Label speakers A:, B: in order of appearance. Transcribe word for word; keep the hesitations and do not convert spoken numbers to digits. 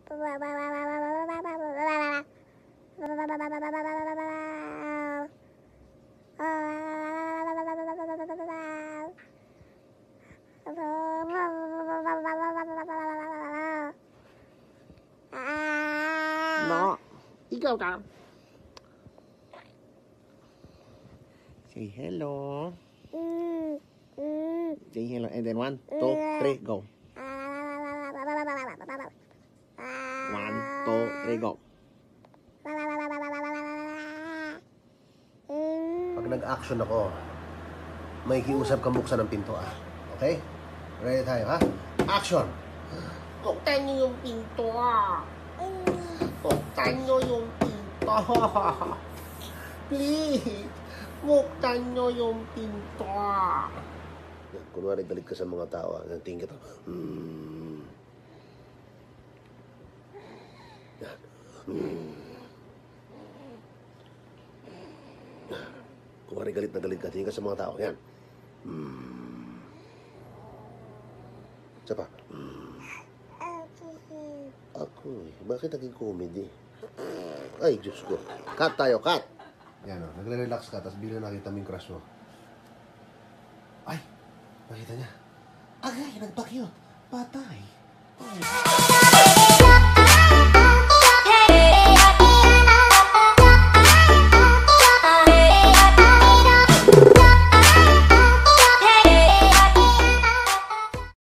A: No, ikaw ka. Say hello. Say hello. And then one, two, three, go. One, two, three, go.
B: Pag nag-action ako, may kiusap kang buksan ng pinto, ah. Okay? Ready tayo, ha? Action!
A: Buksan niyo yung pinto, ah. Buksan niyo yung pinto. Please. Buksan niyo yung pinto.
B: Kunwari, galit ka sa mga tao, ah. Tingin ka, hmm. Yan. Hmm. Kunwari, galit na galit ka, tingin ka sa mga tao, yan. Hmm. Isa pa. Hmm. Ako eh. Bakit naging comedy? Ay, Diyos ko. Cut tayo, cut! Yan o, nagre-relax ka, tapos bila nakita mo yung crush mo. Ay, nakita niya. Agay, nagbakyo. Patay. Ay.